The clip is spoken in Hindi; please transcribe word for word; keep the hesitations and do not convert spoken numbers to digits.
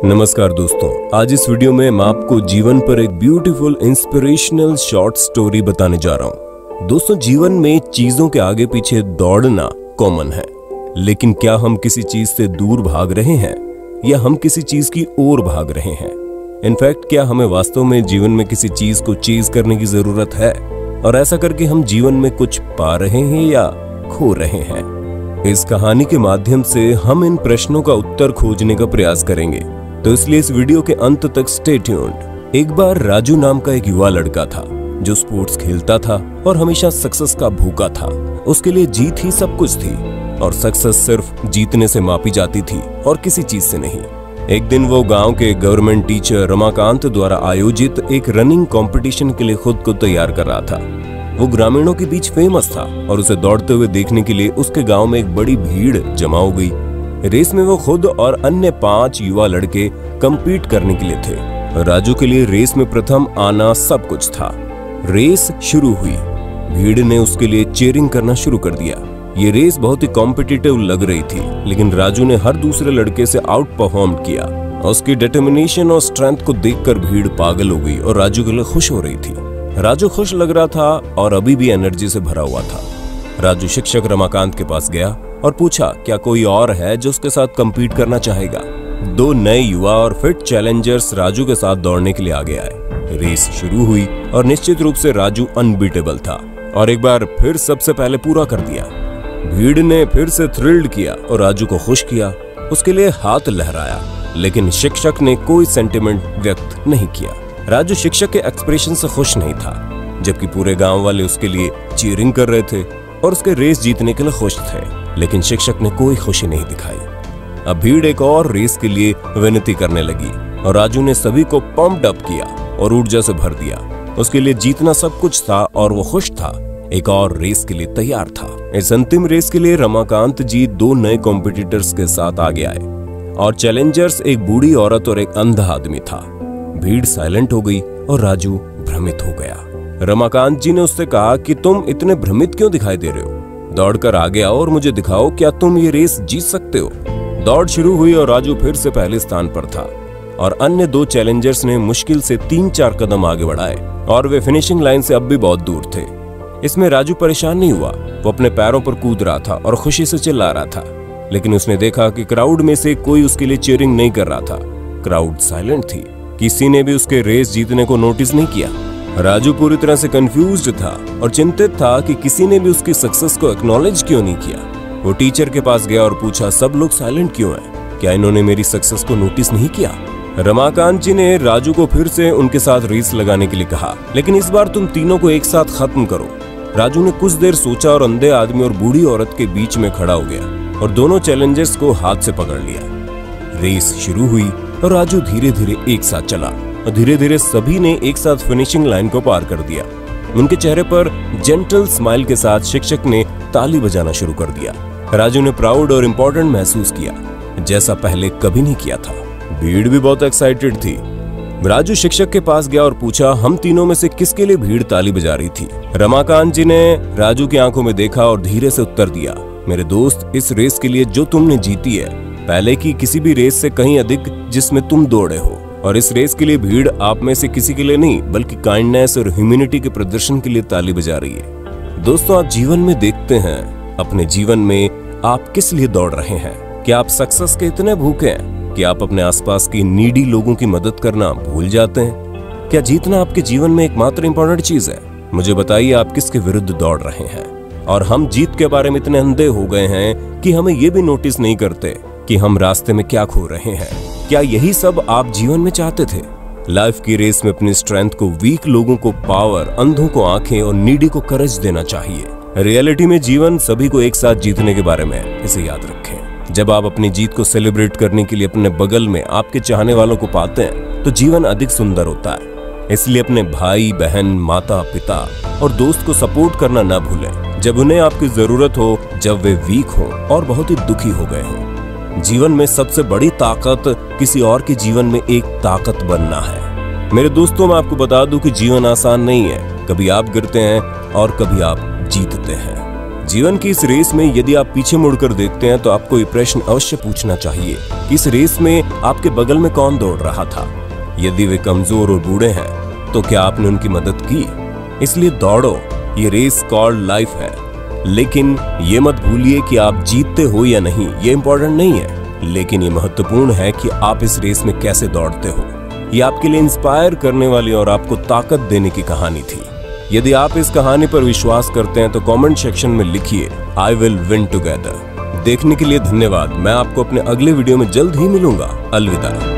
नमस्कार दोस्तों, आज इस वीडियो में मैं आपको जीवन पर एक ब्यूटीफुल इंस्पिरेशनल शॉर्ट स्टोरी बताने जा रहा हूँ। दोस्तों, जीवन में चीजों के आगे पीछे दौड़ना कॉमन है, लेकिन क्या हम किसी चीज से दूर भाग रहे हैं या हम किसी चीज की ओर भाग रहे हैं? इनफैक्ट, क्या हमें वास्तव में जीवन में किसी चीज को चेज करने की जरूरत है और ऐसा करके हम जीवन में कुछ पा रहे हैं या खो रहे हैं? इस कहानी के माध्यम से हम इन प्रश्नों का उत्तर खोजने का प्रयास करेंगे, तो इसलिए इस वीडियो के अंत तक स्टे ट्यून्ड। एक बार राजू नाम का एक युवा लड़का था जो स्पोर्ट्स खेलता था और हमेशा सक्सेस का भूखा था। उसके लिए जीत ही सब कुछ थी और सक्सेस सिर्फ जीतने से मापी जाती थी और किसी चीज से नहीं। एक दिन वो गांव के गवर्नमेंट टीचर रमाकांत द्वारा आयोजित एक रनिंग कंपटीशन के लिए खुद को तैयार कर रहा था। वो ग्रामीणों के बीच फेमस था और उसे दौड़ते हुए देखने के लिए उसके गांव में एक बड़ी भीड़ जमा हो गई। रेस में वो खुद और अन्य पांच युवा लड़के कंपीट करने के लिए थे। राजू के लिए रेस में प्रथम आना सब कुछ था। रेस शुरू हुई, भीड़ ने उसके लिए चीयरिंग करना शुरू कर दिया। ये रेस बहुत ही कॉम्पिटिटिव लग रही थी, लेकिन राजू ने हर दूसरे लड़के से आउट परफॉर्म किया। उसकी डिटर्मिनेशन और स्ट्रेंथ को देखकर भीड़ पागल हो गई और राजू के लिए खुश हो रही थी। राजू खुश लग रहा था और अभी भी एनर्जी से भरा हुआ था। राजू शिक्षक रमाकांत के पास गया और पूछा, क्या कोई और है जो उसके साथ कंपीट करना चाहेगा? दो नए युवा और फिट चैलेंजर्स राजू के साथ दौड़ने के लिए आगे आए। रेस शुरू हुई और निश्चित रूप से राजू अनबीटेबल था और एक बार फिर सबसे पहले पूरा कर दिया। भीड़ ने फिर से थ्रिल्ड किया और राजू को खुश किया, उसके लिए हाथ लहराया, लेकिन शिक्षक ने कोई सेंटिमेंट व्यक्त नहीं किया। राजू शिक्षक के एक्सप्रेशन से खुश नहीं था, जबकि पूरे गांव वाले उसके लिए चीयरिंग कर रहे थे और उसके रेस जीतने के लिए खुश थे, लेकिन शिक्षक ने कोई खुशी नहीं दिखाई। अब भीड़ एक और रेस के लिए विनती करने लगी और राजू ने सभी को पंप्ड अप किया और ऊर्जा से भर दिया। उसके लिए जीतना सब कुछ था और वो खुश था, एक और रेस के लिए तैयार था। इस अंतिम रेस के लिए रमाकांत जी दो नए कॉम्पिटिटर्स के साथ आगे आए और चैलेंजर्स एक बूढ़ी औरत और एक अंधा आदमी था। भीड़ साइलेंट हो गई और राजू भ्रमित हो गया। रमाकांत जी ने उससे कहा कि तुम इतने भ्रमित क्यों दिखाई दे रहे हो? दौड़कर आगे आओ और मुझे दिखाओ, क्या तुम ये रेस जीत सकते हो? दौड़ शुरू हुई और राजू फिर से पहले स्थान पर था और अन्य दो चैलेंजर्स ने मुश्किल से तीन चार कदम आगे बढ़ाए और वे फिनिशिंग लाइन से अब भी बहुत दूर थे। इसमें राजू परेशान नहीं हुआ, वो अपने पैरों पर कूद रहा था और खुशी से चिल्ला रहा था। लेकिन उसने देखा कि क्राउड में से कोई उसके लिए चीयरिंग नहीं कर रहा था। क्राउड साइलेंट थी, किसी ने भी उसके रेस जीतने को नोटिस नहीं किया। राजू पूरी तरह से कंफ्यूज्ड था और चिंतित था कि किसी ने भी उसकी सक्सेस को एक्नॉलेज क्यों नहीं किया। वो टीचर के पास गया और पूछा, सब लोग साइलेंट क्यों हैं? क्या इन्होंने मेरी सक्सेस को नोटिस नहीं किया? रमाकांत जी ने राजू को फिर से उनके साथ रेस लगाने के लिए कहा, लेकिन इस बार तुम तीनों को एक साथ खत्म करो। राजू ने कुछ देर सोचा और अंधे आदमी और बूढ़ी औरत के बीच में खड़ा हो गया और दोनों चैलेंजर्स को हाथ से पकड़ लिया। रेस शुरू हुई और राजू धीरे धीरे एक साथ चला और धीरे धीरे सभी ने एक साथ फिनिशिंग लाइन को पार कर दिया। उनके चेहरे पर जेंटल स्माइल के साथ शिक्षक ने ताली बजाना शुरू कर दिया। राजू ने प्राउड और इम्पोर्टेंट महसूस किया, जैसा पहले कभी नहीं किया था। भीड़ भी बहुत एक्साइटेड थी। राजू शिक्षक के पास गया और पूछा, हम तीनों में से किसके लिए भीड़ ताली बजा रही थी? रमाकांत जी ने राजू की आंखों में देखा और धीरे से उत्तर दिया, मेरे दोस्त, इस रेस के लिए जो तुमने जीती है, पहले की किसी भी रेस से कहीं अधिक जिसमें तुम दौड़े हो, और इस रेस के लिए भीड़ आप में से किसी के लिए नहीं बल्कि काइंडनेस और ह्यूमैनिटी के प्रदर्शन के लिए ताली बजा रही है। दोस्तों, आप जीवन में देखते हैं, अपने जीवन में आप किस लिए दौड़ रहे हैं? क्या आप सक्सेस के इतने भूखे हैं कि आप अपने आसपास की नीडी लोगों की मदद करना भूल जाते हैं? क्या जीतना आपके जीवन में एकमात्र इंपॉर्टेंट चीज है? मुझे बताइए, आप किसके विरुद्ध दौड़ रहे हैं? और हम जीत के बारे में इतने अंधे हो गए हैं कि हमें ये भी नोटिस नहीं करते कि हम रास्ते में क्या खो रहे हैं। क्या यही सब आप जीवन में चाहते थे? लाइफ की रेस में अपनी स्ट्रेंथ को वीक लोगों को पावर, अंधों को आंखें और नीडी को करेज देना चाहिए। रियलिटी में जीवन सभी को एक साथ जीतने के बारे में है, इसे याद रखें। जब आप अपनी जीत को सेलिब्रेट करने के लिए अपने बगल में आपके चाहने वालों को पाते हैं तो जीवन अधिक सुंदर होता है। इसलिए अपने भाई बहन, माता पिता और दोस्त को सपोर्ट करना ना भूलें जब उन्हें आपकी जरूरत हो, जब वे वीक हो और बहुत ही दुखी हो गए हो। जीवन में सबसे बड़ी ताकत किसी और के जीवन में एक ताकत बनना है। मेरे दोस्तों, मैं आपको बता दूं कि जीवन आसान नहीं है। कभी आप गिरते हैं और कभी आप जीतते हैं। जीवन की इस रेस में यदि आप पीछे मुड़कर देखते हैं तो आपको ये प्रश्न अवश्य पूछना चाहिए कि इस रेस में आपके बगल में कौन दौड़ रहा था। यदि वे कमजोर और बूढ़े हैं तो क्या आपने उनकी मदद की? इसलिए दौड़ो, ये रेस कॉल्ड लाइफ है। लेकिन ये मत भूलिए कि आप जीतते हो या नहीं, ये इंपॉर्टेंट नहीं है, लेकिन ये महत्वपूर्ण है कि आप इस रेस में कैसे दौड़ते हो। ये आपके लिए इंस्पायर करने वाली और आपको ताकत देने की कहानी थी। यदि आप इस कहानी पर विश्वास करते हैं तो कमेंट सेक्शन में लिखिए आई विल विन टुगेदर। देखने के लिए धन्यवाद। मैं आपको अपने अगले वीडियो में जल्द ही मिलूंगा। अलविदा।